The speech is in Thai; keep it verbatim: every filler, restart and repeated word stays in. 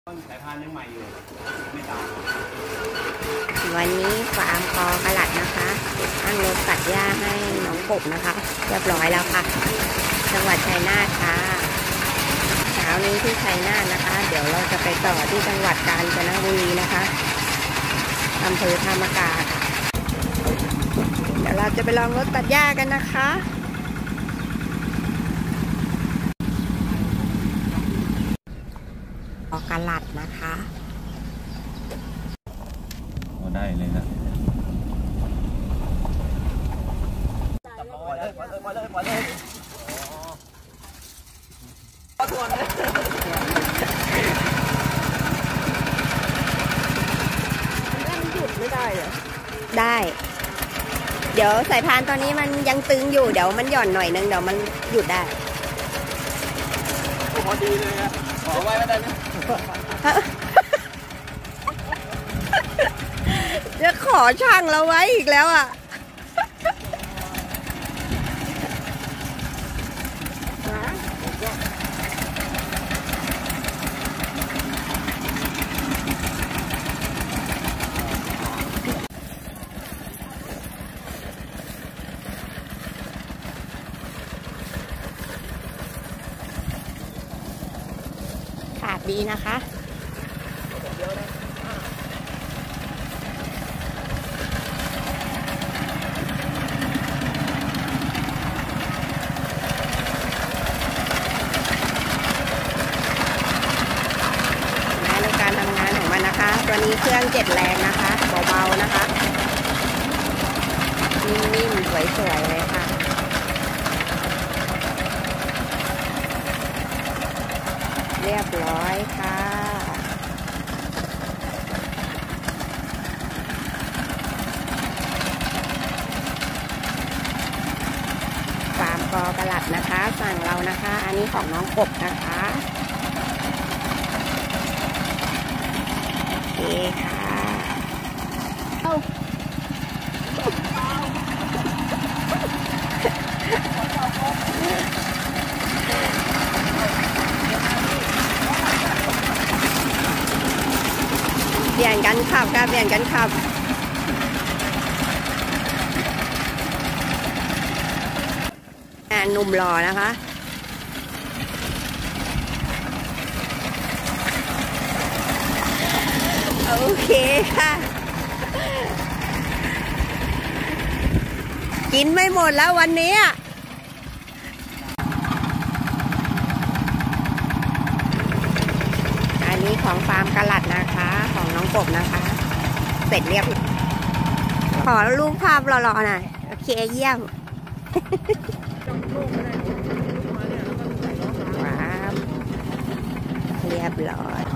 สายพานยังใหม่อยู่ไม่ตามวันนี้ฟาร์มกอกระหลัดนะคะตั้งรถตัดหญ้าให้น้องกบนะคะเรียบร้อยแล้วค่ะจังหวัดชัยนาทค่ะเช้านี้ที่ชัยนาทนะคะเดี๋ยวเราจะไปต่อที่จังหวัดกาญจนบุรีนะคะอำเภอธามกาค่ะเดี๋ยวเราจะไปลองรถตัดหญ้ากันนะคะกอกระหลัดนะคะได้เลยนะได้ เดี๋ยวสายพานตอนนี้มันยังตึงอยู่เดี๋ยวมันหย่อนหน่อยนึงเดี๋ยวมันหยุดได้พอดีเลยนะขอไว้ไม่ได้นะจะขอช่างเราไว้อีกแล้วอ่ะขาดดีนะคะตัวนี้เครื่องเจ็ดแรงนะคะเบาๆนะคะนิ่มๆสวยๆเลยค่ะเรียบร้อยค่ะฟาร์มกอกระหลัดนะคะสั่งเรานะคะอันนี้ของน้องกบนะคะโอเคค่ะเอาเปลี่ยนกันขับค่ะเปลี่ยนกันขับหนุ่มหล่อนะคะโอเคค่ะกินไม่หมดแล้ววันนี้อันนี้ของฟาร์มกระหลัดนะคะของน้องกบนะคะเสร็จเรียบขอรูปภาพรอๆหน่อยโอเคเยี่ยมว้าวเรียบร้อย